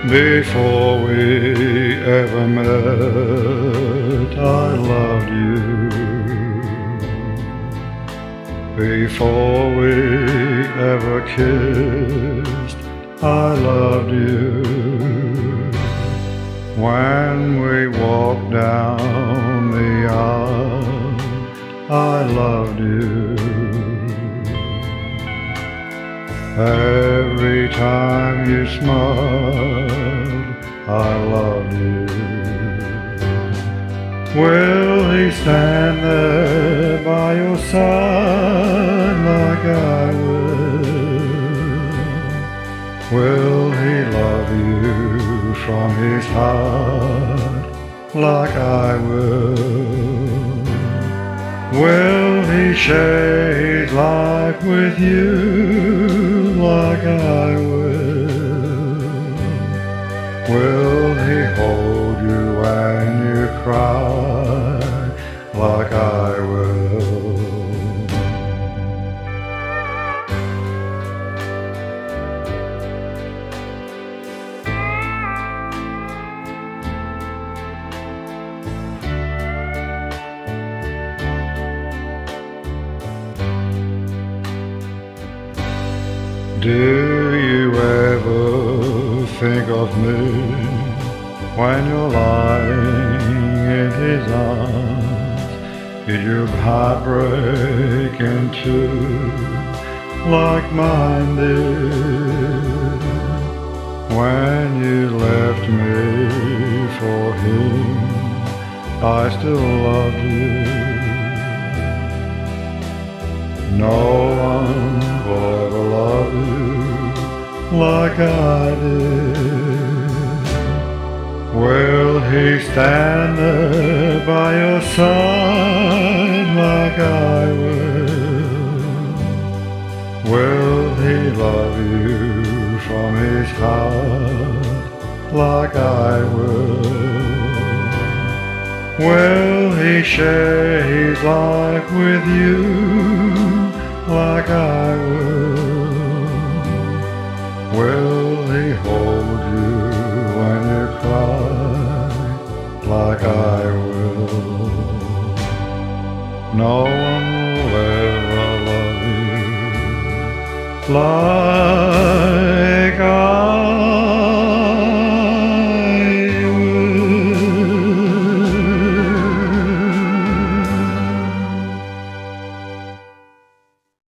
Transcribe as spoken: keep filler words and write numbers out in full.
Before we ever met, I loved you. Before we ever kissed, I loved you. When we walked down the aisle, I loved you. Every time you smiled, I loved you. Will he stand there by your side like I will? Will he love you from his heart like I will? Will he share his life with you like I will? Will he hold you when you cry like I will? Do you ever think of me when you're lying in his arms? Did your heart break in two like mine did? When you left me for him, I still loved you. No one will ever love you like I did. Will he stand there by your side like I will? Will he love you from his heart like I will? Will he share his life with you like I will? Will he hold you when you cry like I will? No one will ever love you like